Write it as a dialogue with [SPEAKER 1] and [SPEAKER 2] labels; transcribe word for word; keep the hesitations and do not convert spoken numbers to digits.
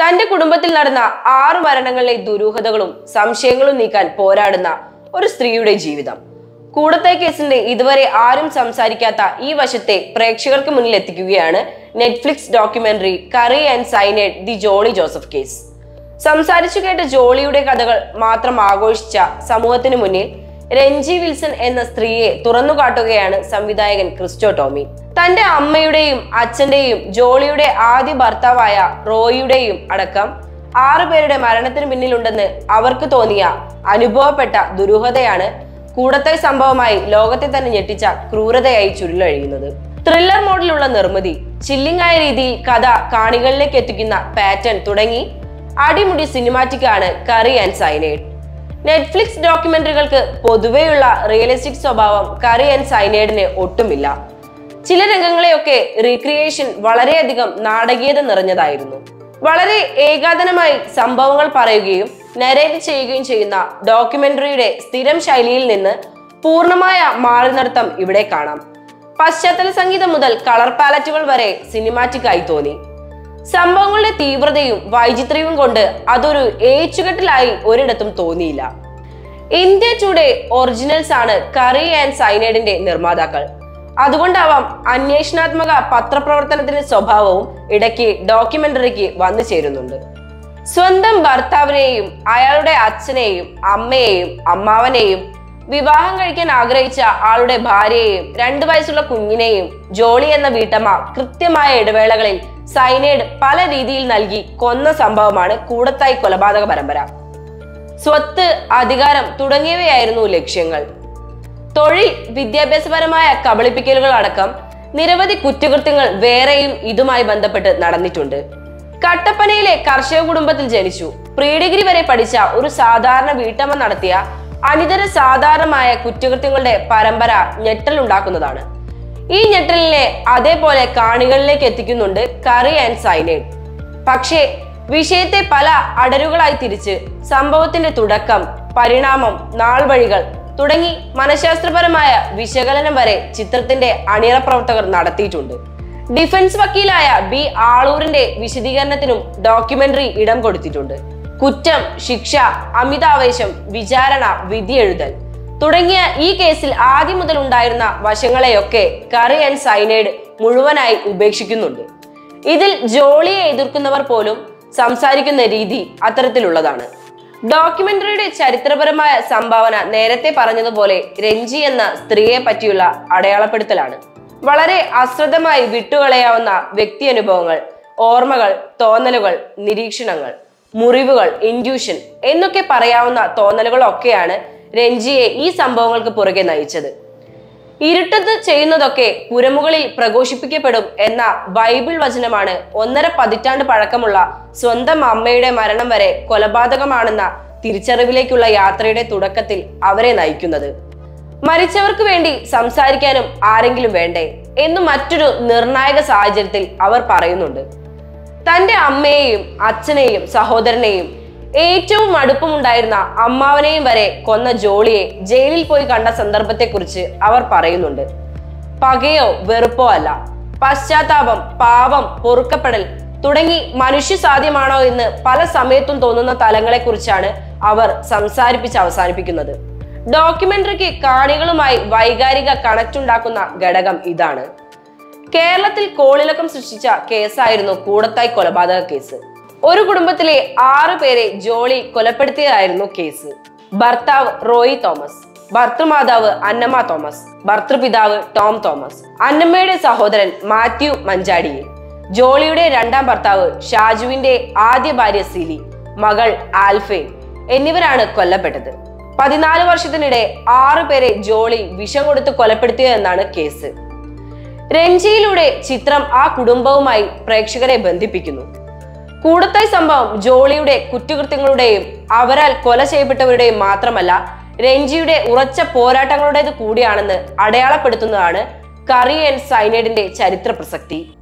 [SPEAKER 1] തന്റെ കുടുംബത്തിൽ നടന്ന ആറ് മരണങ്ങളിലെ ദുരൂഹതകളും സംശയങ്ങളും നീക്കാൻ പോരാടുന്ന ഒരു സ്ത്രീയുടെ ജീവിതം. കൂടത്തായി കേസിന്റെ ഇതുവരെ ആരും സംസാരിക്കാത്ത ഈ വശത്തെ പ്രേക്ഷകർക്ക് മുന്നിൽ എത്തിക്കുകയാണ് Netflix documentary curry and cyanide the Jolly Joseph case. സംസാരിച്ചു കേട്ട ജോളിയുടെ കഥകൾ മാത്രം ആഘോഷിച്ച സമൂഹത്തിന് മുന്നിൽ രഞ്ജി വിൽസൺ എന്ന സ്ത്രീയെ തുറന്നു കാട്ടുകയാണ് സംവിധായകൻ ക്രിസ്റ്റോ ടോമി. തന്റെ അമ്മയുടെയും അച്ഛന്റെയും ജോളിയുടെ ആദ്യ ഭർത്താവായ റോയിയുടെയും അടക്കം ആറു പേരുടെ മരണത്തിന് പിന്നിലുണ്ടെന്ന് അവർക്ക് തോന്നിയ അനുഭവപ്പെട്ട ദുരൂഹതയാണ് കൂടത്തായി സംഭവമായി ലോകത്തെ തന്നെ ഞെട്ടിച്ച ക്രൂരതയായി ചുരുളഴിയുന്നത്. ത്രില്ലർ മോഡിലുള്ള നിർമ്മിതി, ചില്ലിംഗ് ആയ രീതിയിൽ കഥ കാണികളിലേക്ക് എത്തിക്കുന്ന പാറ്റേൺ തുടങ്ങി അടിമുടി സിനിമാറ്റിക് ആണ് കറി ആൻഡ് സൈനൈഡ്. നെറ്റ്ഫ്ലിക്സ് ഡോക്യുമെന്ററികൾക്ക് പൊതുവെയുള്ള റിയലിസ്റ്റിക് സ്വഭാവം കറി ആൻഡ് സൈനൈഡിന് ഒട്ടുമില്ല. ചില രംഗങ്ങളെയൊക്കെ റീക്രിയേഷൻ വളരെയധികം നാടകീയത നിറഞ്ഞതായിരുന്നു. വളരെ ഏകാന്തമായി സംഭവങ്ങൾ പറയുകയും നരേറ്റ് ചെയ്യുകയും ചെയ്യുന്ന ഡോക്യുമെന്ററിയുടെ സ്ഥിരം ശൈലിയിൽ നിന്ന് പൂർണ്ണമായ മാറി നടത്തം ഇവിടെ കാണാം. പശ്ചാത്തല സംഗീതം മുതൽ കളർ പാലറ്റുകൾ വരെ സിനിമാറ്റിക് ആയി തോന്നി. സംഭവങ്ങളുടെ തീവ്രതയും വൈചിത്ര്യവും കൊണ്ട് അതൊരു ഏച്ചുകെട്ടിലായി ഒരിടത്തും തോന്നിയില്ല. ഇന്ത്യ ടുഡേ ഒറിജിനൽസ് ആണ് കറി ആൻഡ് സൈനൈഡിന്റെ നിർമ്മാതാക്കൾ. അതുകൊണ്ടാവാം അന്വേഷണാത്മക പത്രപ്രവർത്തനത്തിന്റെ സ്വഭാവവും ഇടയ്ക്ക് ഡോക്യുമെന്ററിക്ക് വന്നു ചേരുന്നുണ്ട്. സ്വന്തം ഭർത്താവിനെയും അയാളുടെ അച്ഛനെയും അമ്മയെയും അമ്മാവനെയും വിവാഹം കഴിക്കാൻ ആഗ്രഹിച്ച ആളുടെ ഭാര്യയെയും രണ്ടു വയസ്സുള്ള കുഞ്ഞിനെയും ജോളി എന്ന വീട്ടമ്മ കൃത്യമായ ഇടവേളകളിൽ സൈനൈഡ് പല രീതിയിൽ നൽകി കൊന്ന സംഭവമാണ് കൂടത്തായി കൊലപാതക പരമ്പര. സ്വത്ത്, അധികാരം തുടങ്ങിയവയായിരുന്നു ലക്ഷ്യങ്ങൾ. തൊഴിൽ, വിദ്യാഭ്യാസപരമായ കബളിപ്പിക്കലുകൾ അടക്കം നിരവധി കുറ്റകൃത്യങ്ങൾ വേറെയും ഇതുമായി ബന്ധപ്പെട്ട് നടന്നിട്ടുണ്ട്. കട്ടപ്പനയിലെ കർഷക കുടുംബത്തിൽ ജനിച്ചു പ്രീ ഡിഗ്രി വരെ പഠിച്ച ഒരു സാധാരണ വീട്ടമ്മ നടത്തിയ അനിതര സാധാരണമായ കുറ്റകൃത്യങ്ങളുടെ പരമ്പര ഞെട്ടലുണ്ടാക്കുന്നതാണ്. ഈ ഞെട്ടലിനെ അതേപോലെ കാണികളിലേക്ക് എത്തിക്കുന്നുണ്ട് കറി ആൻഡ് സൈനൈഡ്. പക്ഷേ വിഷയത്തെ പല അടരുകളായി തിരിച്ച് സംഭവത്തിന്റെ തുടക്കം, പരിണാമം, നാൾവഴികൾ തുടങ്ങി മനഃശാസ്ത്രപരമായ വിശകലനം വരെ ചിത്രത്തിന്റെ അണിയറ പ്രവർത്തകർ നടത്തിയിട്ടുണ്ട്. ഡിഫൻസ് വക്കീലായ ബി ആളൂരിന്റെ വിശദീകരണത്തിനും ഡോക്യുമെന്ററി ഇടം കൊടുത്തിട്ടുണ്ട്. കുറ്റം, ശിക്ഷ, അമിതാവേശം, വിചാരണ, വിധിയെഴുതൽ തുടങ്ങിയ ഈ കേസിൽ ആദ്യം മുതൽ ഉണ്ടായിരുന്ന വശങ്ങളെയൊക്കെ കറി ആൻഡ് സൈനൈഡ് മുഴുവനായി ഉപേക്ഷിക്കുന്നുണ്ട്. ഇതിൽ ജോളിയെ എതിർക്കുന്നവർ പോലും സംസാരിക്കുന്ന രീതി അത്തരത്തിലുള്ളതാണ്. ഡോക്യുമെന്ററിയുടെ ചരിത്രപരമായ സംഭാവന നേരത്തെ പറഞ്ഞതുപോലെ രഞ്ജി എന്ന സ്ത്രീയെ പറ്റിയുള്ള അടയാളപ്പെടുത്തലാണ്. വളരെ അശ്രദ്ധമായി വിട്ടുകളയാവുന്ന വ്യക്തി അനുഭവങ്ങൾ, ഓർമ്മകൾ, തോന്നലുകൾ, നിരീക്ഷണങ്ങൾ, മുറിവുകൾ, ഇൻഡ്യൂഷൻ എന്നൊക്കെ പറയാവുന്ന തോന്നലുകളൊക്കെയാണ് രഞ്ജിയെ ഈ സംഭവങ്ങൾക്ക് പുറകെ നയിച്ചത്. ഇരുട്ടത്ത് ചെയ്യുന്നതൊക്കെ പുരമുകളിൽ പ്രഘോഷിപ്പിക്കപ്പെടും എന്ന ബൈബിൾ വചനമാണ് ഒന്നര പതിറ്റാണ്ട് പഴക്കമുള്ള സ്വന്തം അമ്മയുടെ മരണം വരെ കൊലപാതകമാണെന്ന തിരിച്ചറിവിലേക്കുള്ള യാത്രയുടെ തുടക്കത്തിൽ അവരെ നയിക്കുന്നത്. മരിച്ചവർക്ക് വേണ്ടി സംസാരിക്കാനും ആരെങ്കിലും വേണ്ടേ എന്നു മറ്റൊരു നിർണായക സാഹചര്യത്തിൽ അവർ പറയുന്നുണ്ട്. തന്റെ അമ്മയെയും അച്ഛനെയും സഹോദരനെയും ഏറ്റവും അടുപ്പമുണ്ടായിരുന്ന അമ്മാവനെയും വരെ കൊന്ന ജോളിയെ ജയിലിൽ പോയി കണ്ട സന്ദർഭത്തെക്കുറിച്ച് അവർ പറയുന്നുണ്ട്. പകയോ വെറുപ്പോ അല്ല, പശ്ചാത്താപം, പാപം, പൊറുക്കപ്പെടൽ തുടങ്ങി മനുഷ്യ സാധ്യമാണോ എന്ന് പല സമയത്തും തോന്നുന്ന തലങ്ങളെക്കുറിച്ചാണ് അവർ സംസാരിപ്പിച്ച് അവസാനിപ്പിക്കുന്നത്. ഡോക്യുമെന്ററിക്ക് കാണികളുമായി വൈകാരിക കണക്ട് ഉണ്ടാക്കുന്ന ഘടകം ഇതാണ്. കേരളത്തിൽ കോളിളക്കം സൃഷ്ടിച്ച കേസായിരുന്നു കൂടത്തായി കൊലപാതക കേസ്. ഒരു കുടുംബത്തിലെ ആറു പേരെ ജോളി കൊലപ്പെടുത്തിയതായിരുന്നു കേസ്. ഭർത്താവ് റോയി തോമസ്, ഭർത്തൃമാതാവ് അന്നമ്മ തോമസ്, ഭർത്തൃപിതാവ് ടോം തോമസ്, അന്നമ്മയുടെ സഹോദരൻ മാത്യു മഞ്ചാടിയെ, ജോളിയുടെ രണ്ടാം ഭർത്താവ് ഷാജുവിന്റെ ആദ്യ ഭാര്യ സിലി, മകൾ ആൽഫെ എന്നിവരാണ് കൊല്ലപ്പെട്ടത്. പതിനാല് വർഷത്തിനിടെ ആറു പേരെ ജോളി വിഷം കൊടുത്ത് കൊലപ്പെടുത്തിയതെന്നാണ് കേസ്. രഞ്ജിയിലൂടെ ചിത്രം ആ കുടുംബവുമായി പ്രേക്ഷകരെ ബന്ധിപ്പിക്കുന്നു. കൂടത്തായി സംഭവം ജോളിയുടെ കുറ്റകൃത്യങ്ങളുടെയും അവരാൽ കൊല ചെയ്യപ്പെട്ടവരുടെയും മാത്രമല്ല രഞ്ജിയുടെ ഉറച്ച പോരാട്ടങ്ങളുടേത് കൂടിയാണെന്ന് അടയാളപ്പെടുത്തുന്നതാണ് കറി ആൻഡ് സൈനൈഡിന്റെ ചരിത്ര പ്രസക്തി.